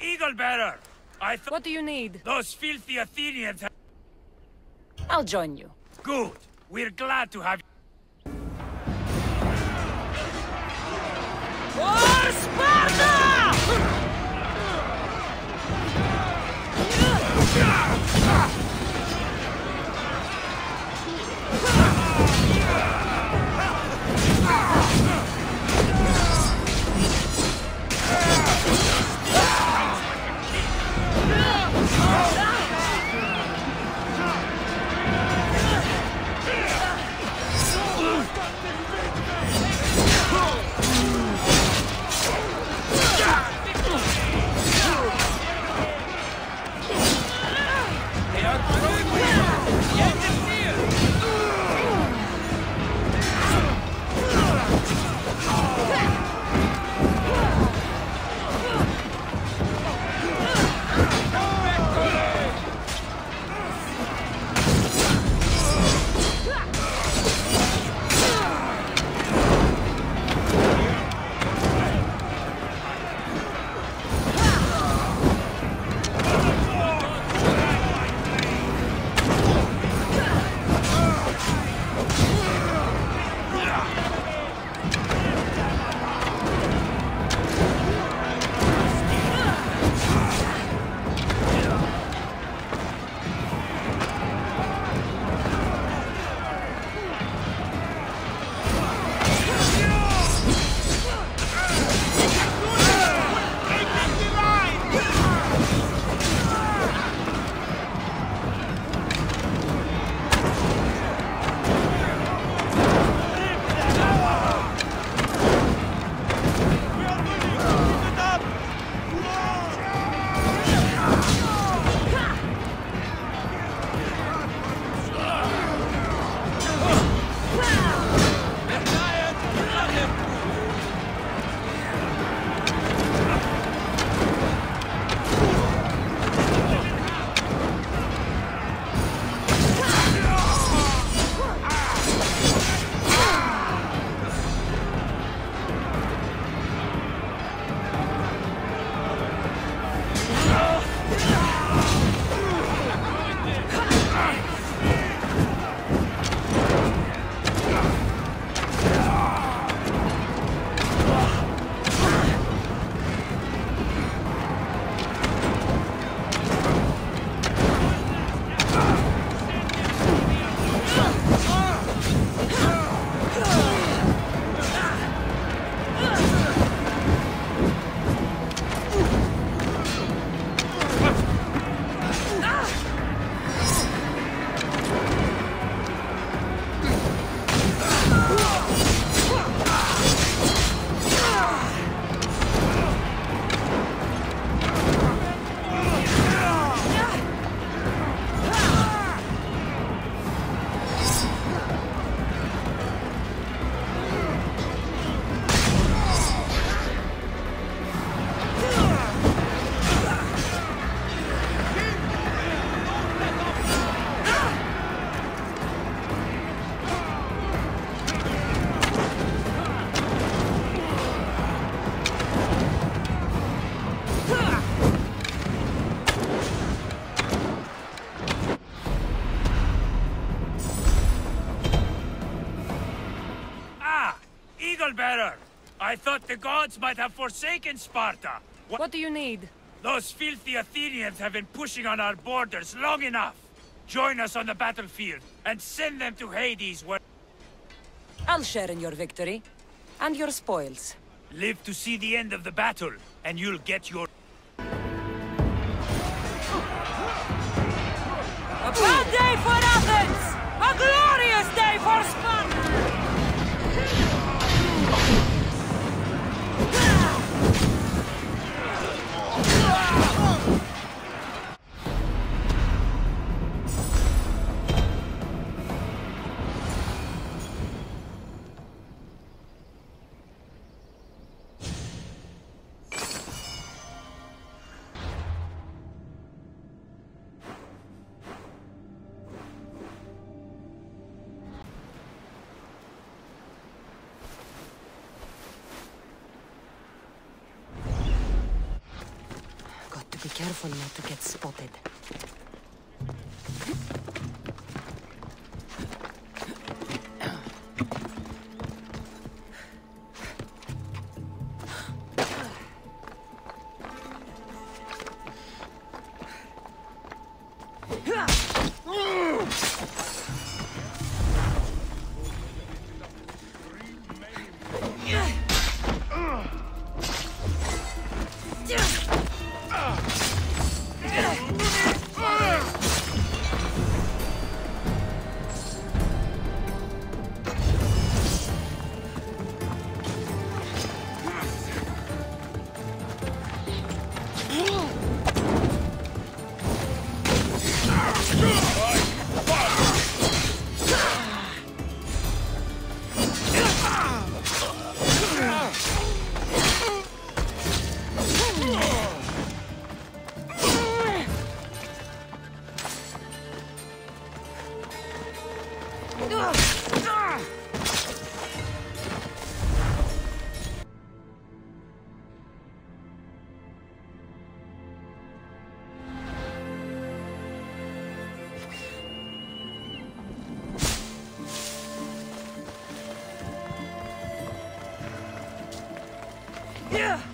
Eagle Bearer! What do you need? Those filthy Athenians have... I'll join you. Good. We're glad to have you. For Sparta! Bearer! I thought the gods might have forsaken Sparta. What do you need? Those filthy Athenians have been pushing on our borders long enough. Join us on the battlefield and send them to Hades where... I'll share in your victory. And your spoils. Live to see the end of the battle, and you'll get your... A bad day for Athens! A glorious day for Sparta! Be careful not to get spotted. Yeah!